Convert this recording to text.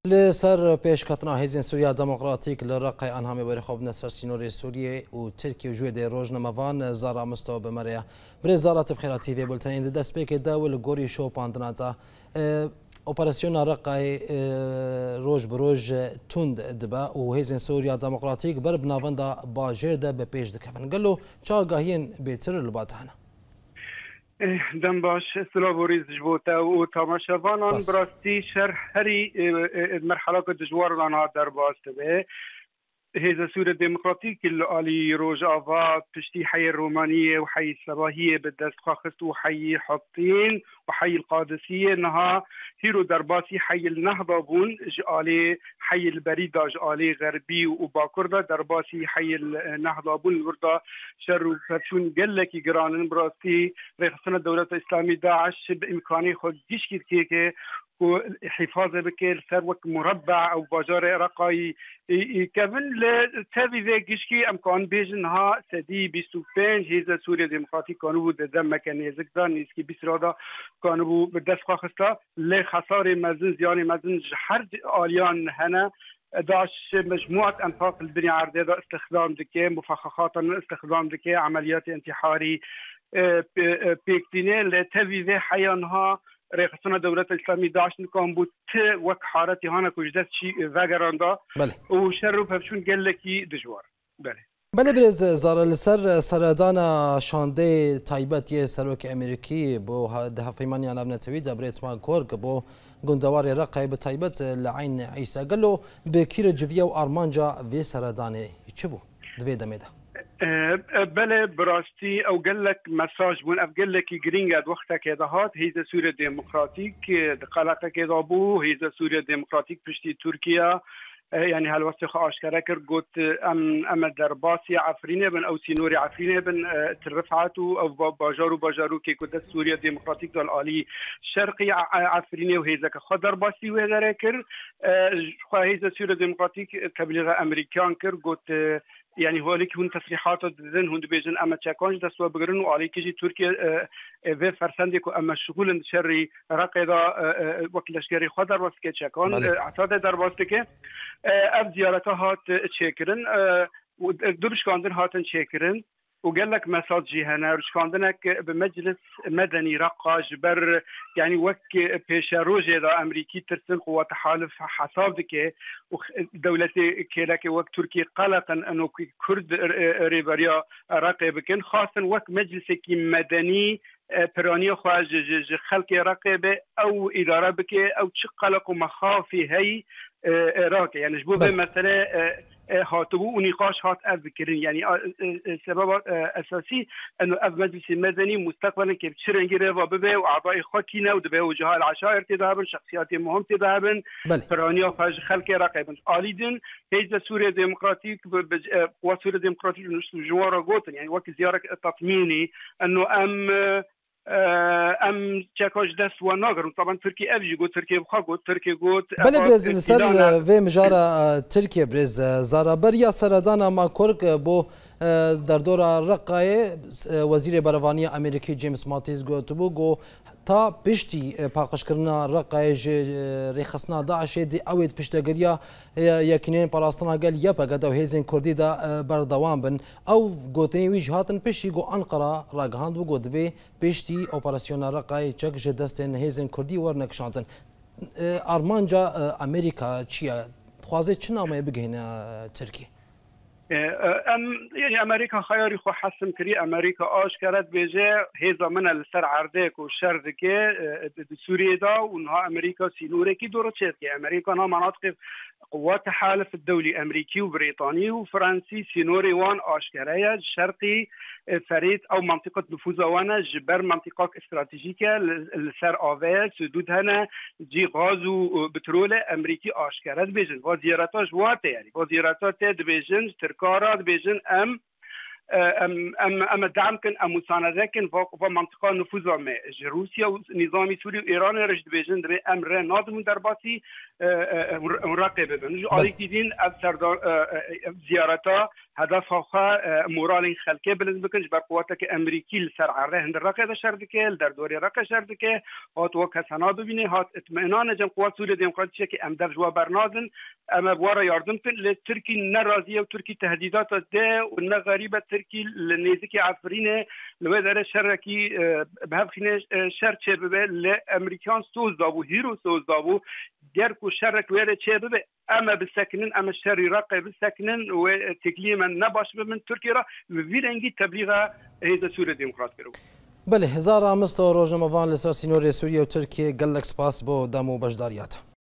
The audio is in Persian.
لسر پێشکەتنا هێزین سووریا دموکراتیک لە ڕقای ئەنهامی بەرەخۆبنە سەر سینۆری سووریێ و ترکی و گوێ دێ ڕۆژنەمەوان زارا مستەوە بمەرەیە برێ زاراتە بخێراتی وێ بولتەنین دەستپێکێدا و لە گۆری شۆ پاندناتا ئۆپەراسیۆنا ڕقای ڕۆژ بڕۆژ توند دبە و هێزین سووریا دموکراتیک بەر بناوەندا باژێردا بە پێش دەکەون گەلو چاگاهیان بێتر لە باتانە دم باش سلابوریز جبوتا و تماشاوانان براستی شر هری مرحله که دجوار لانها در باست به هذا سورة ديمقراطيك اللي روج آفا تشتي حي الرومانية وحي الصباهية بالدست خاخست وحي حطين وحي القادسية انها هيرو درباسي حي النهضة بون جالي حي البريدة جالي غربي وباكردا درباسي حي النهضة بون وردا شر فتشون قلكي جرانن براستي ريخصنا الدولة الإسلامية داعش بإمكاني خود جيش كيكي وحفاظه بكير ثروك مربع او باجار رقاي كفن لتابي ذا جشكي امكان بيجنها سدي بيستوفين هيزا سوريا ديمقراطي كانوا دم كان يزكدان نسكي بيسرادا كانوا بدفق خستا لخسار مزن زيان مزن حرج آليان هنا داش مجموعة أنفاق الدنيا عرضة استخدام دكي مفخخات استخدام دكي عمليات انتحاري بيكتيني لتابي ذا حيانها رئاسة دولة الإسلامية داعش نكون بود وك حارتي هانا كوجدت شيء ذاكراندا وشرب هفشون قال لك دجوار بله برز زار لسر سردانا شانده تایبت یه سروک امریکی بو ده فیمانی علم نتوی دبرت ما کورگ بو گندوار رقای به تایبت لعین عیسی قالو بکیر جویا و آرمانجا وی سردانه چه بو دوی دمیده بله براستی او قال لك مساج بون اف قال لك جرينجاد وقتها كذا هات هي سوريا ديمقراطيك قلقه كذا بو هي سوريا ديمقراطيك بشتي تركيا يعني هالوسخ اشكرا كر قلت ام درباسي عفرينه بن او سينوري عفرينه بن ترفعت او باجارو كي كنت سوريا ديمقراطيك الالي شرقي عفرينه وهي ذاك خضر باسي وهذا كر هي سوريا ديمقراطيك تبليغ امريكان كر قلت يعني هوليك هون تصريحات دزن هون بيجن اما تشاكونج دسوا بغرن وعليك جي تركيا في فرسندك اما شغل شري رقيدا وكل شجري خضر وسكي تشاكون اعتاد درباستك اف زيارتها هات تشيكرن ودرش كاندن هاتن تشيكرن وقال لك مساجي هنا رشكاندنك بمجلس مدني رقا جبر يعني وك بيشاروجي دا امريكي ترسن قوة تحالف حساب دكي دولتي كيلاكي وك تركي قلقا انه كرد ريبريا راقي بكن خاصة وك مجلس كي مدني براني خواج خلقي راقبه او اداره بكي او تشقلق مخافي هي راقي يعني جبو مثلا هاتبو ونقاش هات أذكرين يعني سبب أساسي أنه أب مجلس المدني مستقبلا كيف تشرنجي ريفا ببه وأعضاء خاكينا ودبه وجهاء العشائر تذهبن شخصيات مهم تذهبن فرانيا خارج خلق رقيبا آليدن هيدا سوريا ديمقراطيك وسوريا ديمقراطيك جوارا قوتن يعني وقت زيارة تطميني أنه ام تشاكوش دست و ناگر طبعا تركي افجي قلت تركي بخا قلت تركي قلت بله برز لسر في مجارة تركيا برز زارا بريا سردانا ما كورك بو در دور رقای وزیر بروانی امریکی جیمز ماتیز گوت بو تا پشتی پاکش کردن رقای رخصنا داعش دی اوید پشتگیریا یکنین پاراستنا گل یا پگدا و هزین کردی دا بردوام بن او گوتنی وجهاتن پشتی گو انقره راگهاند و گودوی پشتی اپراسیون رقای چک جدستن هزین کردی ورنکشانتن آرمانجا امریکا چیه خوازه چه نامه بگین ترکیه يعني امريكا خياري خو حسم كري امريكا اشكرت بيجي هيزا من السر عردك وشردك سوريا دا وانها امريكا سينوري كي دور تشيكي امريكا انها مناطق قوات التحالف الدولي امريكي وبريطاني وفرنسي سينوري وان اشكرايا الشرقي فريد او منطقه نفوذ وانا جبر منطقه استراتيجيه السر اوفيل سدود هنا جي غاز وبترول امريكي اشكرت بيجن وزيارات جوات يعني وزيارات بيجن تركارات بيجن ام ام دعم کن ام مسانده کن و منطقه نفوذ ما روسیا و نظامی سوری و ایران رشد بیجن در امر نادم در باسی مراقبه بن آلی دیدین از سردار زیارتا هدف ها مورال خلقه بلند بکنج بر قوات که امریکی سر عره هند رقه شرد که در دوره رقه شرد که هات و کسانا ببینه هات اطمینان جن قوات سوریه دموکراتیکه که ام در جواب برنادن اما بوارا یاردم کن لترکی نرازیه و ترکی تهدیدات ده و نه غریبه ترکی لنیزکی عفرینه لو داره شرکی به همخینه شر چه ببه لامریکان سوز دابو هیرو سوز دابو درکو شرک ویره چه ببه اما بسکنن اما شری رقه بسکنن و تکلیما نباش من ترکیه را ویرنگی تبلیغ هیز سوریه دموکرات کرد. بله هزار آمست و روزنامه‌وان لسر سینوری سوریه و ترکیه گلک سپاس با دم و بجداریات.